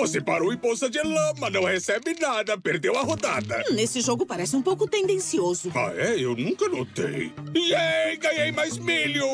Você parou em poça de lama, não recebe nada, perdeu a rodada. Esse jogo parece um pouco tendencioso. Ah, é? Eu nunca notei. Yay, ganhei mais milho!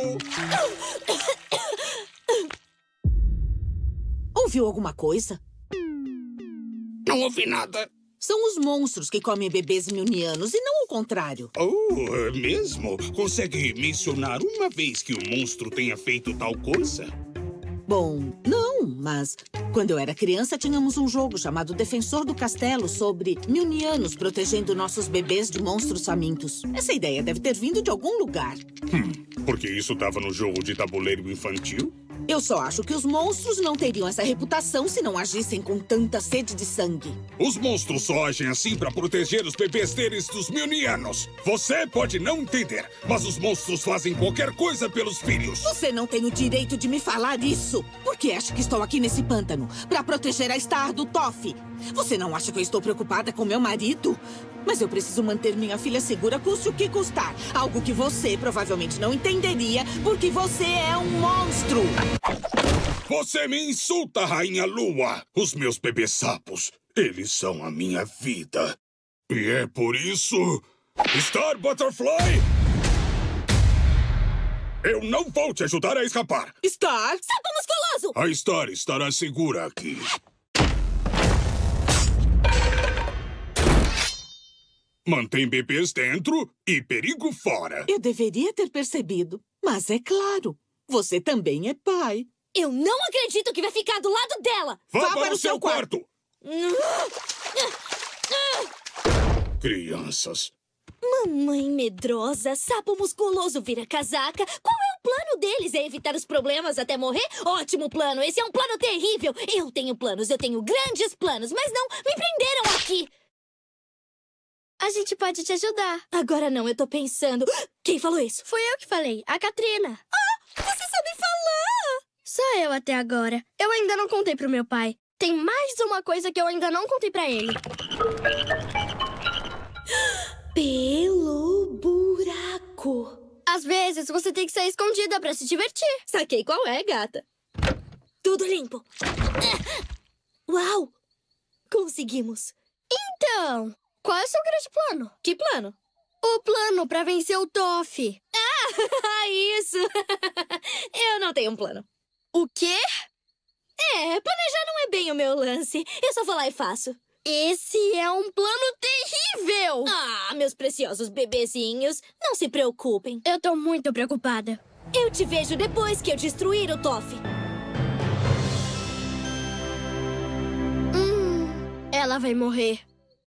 Ouviu alguma coisa? Não ouvi nada. São os monstros que comem bebês mionianos e não o contrário. Oh, é mesmo? Consegue mencionar uma vez que o monstro tenha feito tal coisa? Bom, não, mas quando eu era criança tínhamos um jogo chamado Defensor do Castelo sobre mionianos protegendo nossos bebês de monstros famintos. Essa ideia deve ter vindo de algum lugar. Porque isso estava no jogo de tabuleiro infantil? Eu só acho que os monstros não teriam essa reputação se não agissem com tanta sede de sangue. Os monstros só agem assim para proteger os bebês deles dos mionianos. Você pode não entender, mas os monstros fazem qualquer coisa pelos filhos. Você não tem o direito de me falar isso. Por que acha que estou aqui nesse pântano? Para proteger a Star do Toff. Você não acha que eu estou preocupada com meu marido? Mas eu preciso manter minha filha segura, custe o que custar. Algo que você provavelmente não entenderia, porque você é um monstro. Você me insulta, Rainha Lua. Os meus bebês sapos, eles são a minha vida. E é por isso... Star Butterfly! Eu não vou te ajudar a escapar. Star? Sapo musculoso! A Star estará segura aqui. Mantém bebês dentro e perigo fora. Eu deveria ter percebido. Mas é claro, você também é pai. Eu não acredito que vai ficar do lado dela! Vá para o seu quarto! Crianças. Mamãe medrosa, sapo musculoso vira casaca. Qual é o plano deles? É evitar os problemas até morrer? Ótimo plano! Esse é um plano terrível! Eu tenho planos, eu tenho grandes planos, mas não, me prenderam aqui! A gente pode te ajudar. Agora não, eu tô pensando... Quem falou isso? Fui eu que falei, a Katrina. Você sabe falar! Só eu até agora. Eu ainda não contei pro meu pai. Tem mais uma coisa que eu ainda não contei pra ele. Pelo buraco. Às vezes, você tem que sair escondida pra se divertir. Saquei qual é, gata. Tudo limpo. Uau! Conseguimos. Então, qual é o seu grande plano? Que plano? O plano pra vencer o Toff. Ah, isso! Eu não tenho um plano. O quê? Planejar não é bem o meu lance. Eu só vou lá e faço. Esse é um plano terrível! Ah, meus preciosos bebezinhos, não se preocupem. Eu tô muito preocupada. Eu te vejo depois que eu destruir o Toff. Ela vai morrer.